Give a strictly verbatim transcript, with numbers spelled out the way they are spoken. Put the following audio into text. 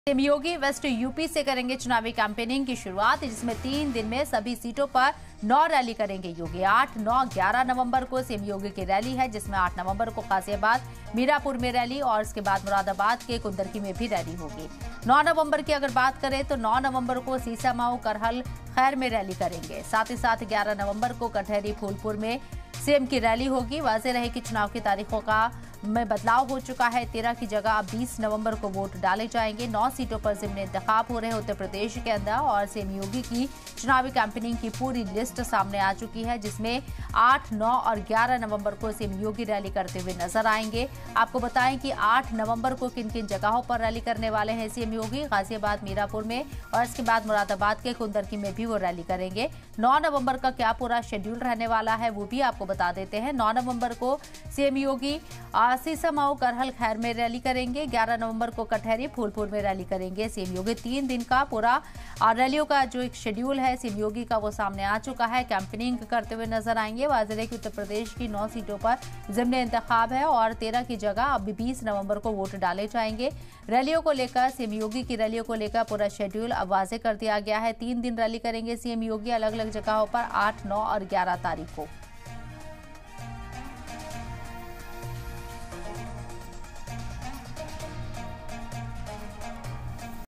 CM योगी west UP से करेंगे चुनावी कैंपेनिंग की शुरुआत, जिसमें तीन दिन में सभी सीटों पर नौ रैली करेंगे योगी। आठ, नौ, ग्यारह नवंबर को सीएम योगी की रैली है, जिसमें आठ नवंबर को गाजियाबाद, मीरापुर में रैली और इसके बाद मुरादाबाद के कुंदरकी में भी रैली होगी। नौ नवंबर की अगर बात करें तो नौ नवंबर को सीसामाऊ, करहल, खैर में रैली करेंगे। साथ ही साथ ग्यारह नवंबर को कटहरी, फूलपुर में सीएम की रैली होगी। वाज़ेह रहे कि चुनाव की तारीखों का में बदलाव हो चुका है। तेरह की जगह अब बीस नवंबर को वोट डाले जाएंगे। नौ सीटों पर ज़िम्नी इंतखाब हो रहे हैं उत्तर प्रदेश के अंदर और सीएम योगी की चुनावी कैंपेनिंग की पूरी लिस्ट सामने आ चुकी है, जिसमें आठ, नौ और ग्यारह नवंबर को सीएम योगी रैली करते हुए नजर आएंगे। आपको बताएं कि आठ नवंबर को किन किन जगहों पर रैली करने वाले हैं सीएम योगी। गाजियाबाद, मीरापुर में और इसके बाद मुरादाबाद के कुंदरकी में भी वो रैली करेंगे। नौ नवंबर का क्या पूरा शेड्यूल रहने वाला है वो भी आपको बता देते हैं। नौ नवंबर को सीएम योगी सीसामाऊ, करहल, खैर में रैली करेंगे। ग्यारह नवंबर को कटहरी, फूलपुर में रैली करेंगे सीएम योगी। तीन दिन का पूरा रैलियों का जो एक शेड्यूल है सीएम योगी का वो सामने आ चुका है। कैंपेनिंग करते हुए नजर आएंगे। वाज़ेह है कि उत्तर प्रदेश की नौ सीटों पर ज़िम्नी इंतखाब है और तेरह की जगह अब बीस नवंबर को वोट डाले जाएंगे। रैलियों को लेकर सीएम योगी की रैलियों को लेकर पूरा शेड्यूल अब वाज़ेह कर दिया गया है। तीन दिन रैली करेंगे सीएम योगी अलग अलग जगहों पर आठ, नौ और ग्यारह तारीख को।